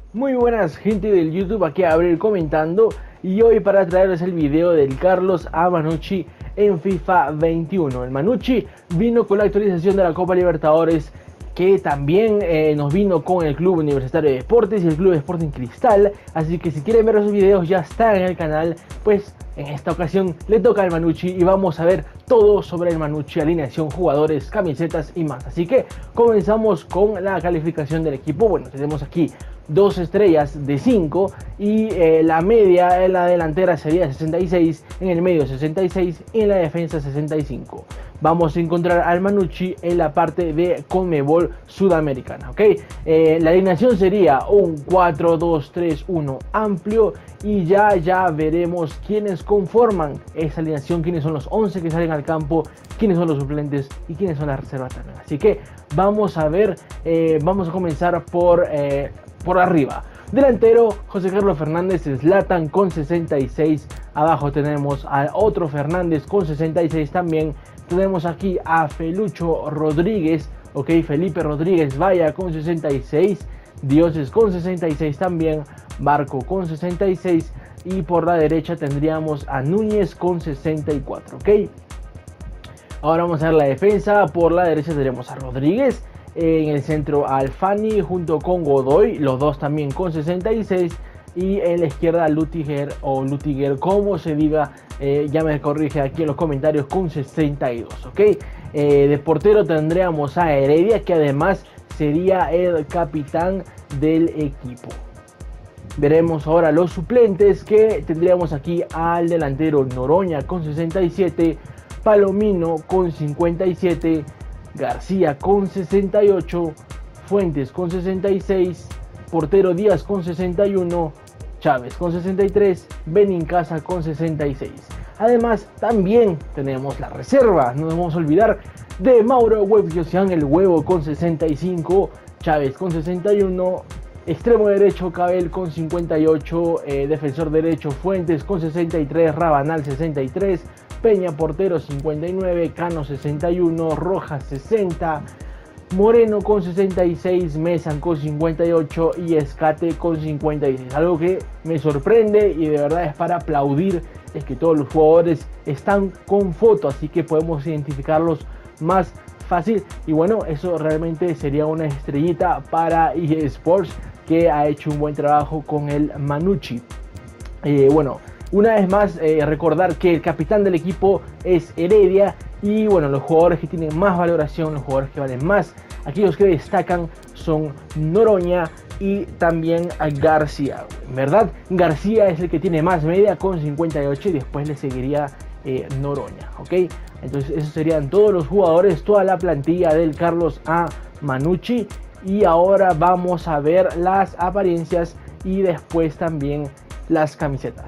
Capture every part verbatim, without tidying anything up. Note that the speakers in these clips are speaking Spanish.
Muy buenas gente del YouTube, aquí Abril comentando, y hoy para traerles el video del Carlos A. Manucci en FIFA veintiuno. El Manucci vino con la actualización de la Copa Libertadores, que también eh, nos vino con el Club Universitario de Deportes y el Club Sporting Cristal, así que si quieren ver esos videos ya están en el canal. Pues en esta ocasión le toca al Manucci y vamos a ver todo sobre el Manucci, alineación, jugadores, camisetas y más. Así que comenzamos con la calificación del equipo. Bueno, tenemos aquí dos estrellas de cinco y eh, la media en la delantera sería sesenta y seis, en el medio sesenta y seis y en la defensa sesenta y cinco. Vamos a encontrar al Manucci en la parte de Conmebol Sudamericana, ¿ok? Eh, la alineación sería un cuatro dos tres uno amplio, y ya ya veremos quiénes conforman esa alineación, quiénes son los once que salen al campo, quiénes son los suplentes y quiénes son las reservas también. Así que vamos a ver, eh, vamos a comenzar por... Eh, por arriba. Delantero, José Carlos Fernández Zlatan con sesenta y seis. Abajo tenemos a otro Fernández con sesenta y seis también. Tenemos aquí a Felucho Rodríguez, ok, Felipe Rodríguez Vaya con sesenta y seis. Dioses con sesenta y seis también. Barco con sesenta y seis. Y por la derecha tendríamos a Núñez con sesenta y cuatro, ok. Ahora vamos a ver la defensa. Por la derecha tendremos a Rodríguez. En el centro Alfani junto con Godoy, los dos también con sesenta y seis. Y en la izquierda Lutiger, o Lutiger como se diga, eh, ya me corrige aquí en los comentarios, con sesenta y dos, ok. Eh, de portero tendríamos a Heredia, que además sería el capitán del equipo. Veremos ahora los suplentes, que tendríamos aquí al delantero Noroña con sesenta y siete, Palomino con cincuenta y siete, García con sesenta y ocho, Fuentes con sesenta y seis, portero Díaz con sesenta y uno, Chávez con sesenta y tres, Benincasa con sesenta y seis. Además también tenemos la reserva, no nos vamos a olvidar de Mauro Webjosian, el huevo con sesenta y cinco, Chávez con sesenta y uno, extremo derecho Cabel con cincuenta y ocho, eh, defensor derecho Fuentes con sesenta y tres, Rabanal sesenta y tres, Peña portero cincuenta y nueve, Cano sesenta y uno, Rojas sesenta, Moreno con sesenta y seis, Mesan con cincuenta y ocho y Escate con cincuenta y seis. Algo que me sorprende y de verdad es para aplaudir, es que todos los jugadores están con foto, así que podemos identificarlos más fácil. Y bueno, eso realmente sería una estrellita para E A Sports, que ha hecho un buen trabajo con el Manucci. Eh, bueno, una vez más, eh, recordar que el capitán del equipo es Heredia. Y bueno, los jugadores que tienen más valoración, los jugadores que valen más, aquellos que destacan son Noroña y también a García, ¿verdad? García es el que tiene más media con cincuenta y ocho, y después le seguiría eh, Noroña, ¿ok? Entonces esos serían todos los jugadores, toda la plantilla del Carlos A. Manucci. Y ahora vamos a ver las apariencias y después también las camisetas.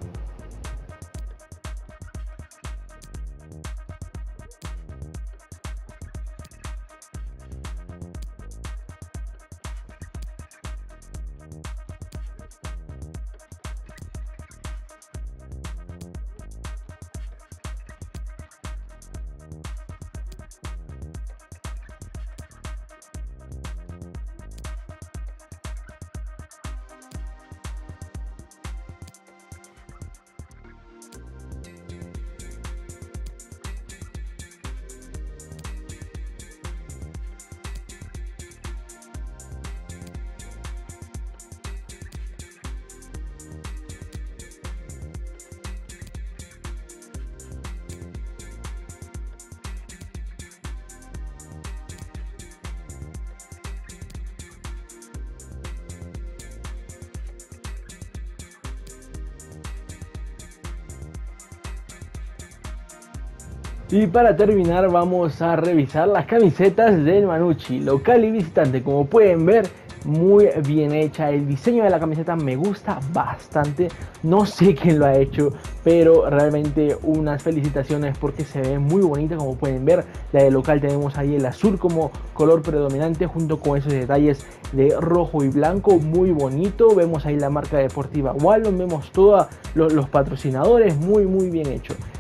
Y para terminar vamos a revisar las camisetas del Manucci, local y visitante. Como pueden ver, muy bien hecha. El diseño de la camiseta me gusta bastante. No sé quién lo ha hecho, pero realmente unas felicitaciones porque se ve muy bonita. Como pueden ver, la de local tenemos ahí el azul como color predominante, junto con esos detalles de rojo y blanco, muy bonito. Vemos ahí la marca deportiva Wallon, vemos todos los, los patrocinadores, muy muy bien hecho.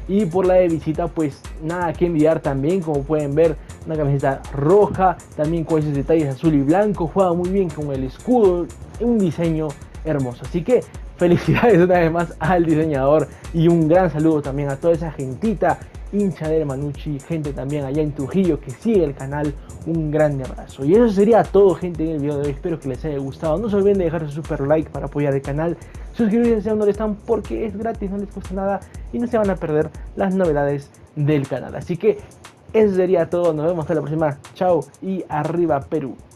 Y por la de visita, pues nada que envidiar también, como pueden ver, una camiseta roja, también con esos detalles azul y blanco, juega muy bien con el escudo, un diseño hermoso. Así que felicidades una vez más al diseñador y un gran saludo también a toda esa gentita hincha del Manucci, gente también allá en Trujillo que sigue el canal. Un grande abrazo. Y eso sería todo, gente, en el video de hoy. Espero que les haya gustado. No se olviden de dejar su super like para apoyar el canal, suscribirse si aún no lo están, porque es gratis, no les cuesta nada y no se van a perder las novedades del canal. Así que eso sería todo, nos vemos hasta la próxima. Chao y arriba Perú.